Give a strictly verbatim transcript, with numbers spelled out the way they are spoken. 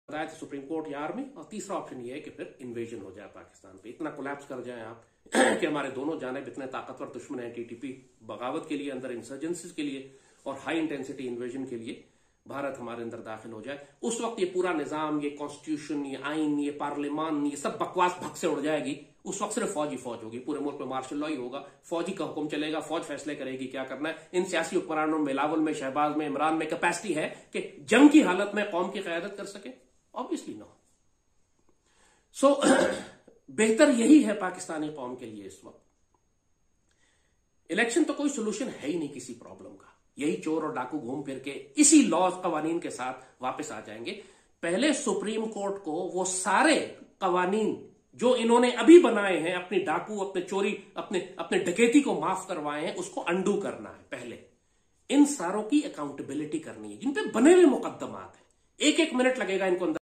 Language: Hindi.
बताया था सुप्रीम कोर्ट या आर्मी, और तीसरा ऑप्शन ये है कि फिर इन्वेजन हो जाए पाकिस्तान पे, इतना कोलैप्स कर जाए आप कि हमारे दोनों जानिब इतने ताकतवर दुश्मन है, टीटीपी बगावत के लिए, अंदर इंसर्जेंसीज के लिए और हाई इंटेंसिटी इन्वेजन के लिए भारत हमारे अंदर दाखिल हो जाए। उस वक्त ये पूरा निजाम, ये कॉन्स्टिट्यूशन, ये आइन, ये पार्लियामान, ये सब बकवास भग से उड़ जाएगी। उस वक्त सिर्फ फौज ही फौज होगी, पूरे मुल्क में मार्शल लॉ ही होगा, फौजी का हुक्म चलेगा, फौज फैसले करेगी क्या करना है। इन सियासी हुक्मरानों में, बिलावल में, शहबाज में, इमरान में कैपेसिटी है कि जंग की हालत में कौम की क़यादत कर सके? Obviously no. सो बेहतर यही है पाकिस्तानी कौम के लिए इस वक्त। इलेक्शन तो कोई सोल्यूशन है ही नहीं किसी प्रॉब्लम का। यही चोर और डाकू घूम फिर के इसी लॉ कवानीन के साथ वापस आ जाएंगे। पहले सुप्रीम कोर्ट को वो सारे कवानीन जो इन्होंने अभी बनाए हैं, अपनी डाकू, अपने चोरी, अपने अपने डकैती को माफ करवाए हैं, उसको अंडू करना है। पहले इन सारों की अकाउंटेबिलिटी करनी है, जिन पे बने हुए मुकदमात हैं। एक एक मिनट लगेगा इनको अंदर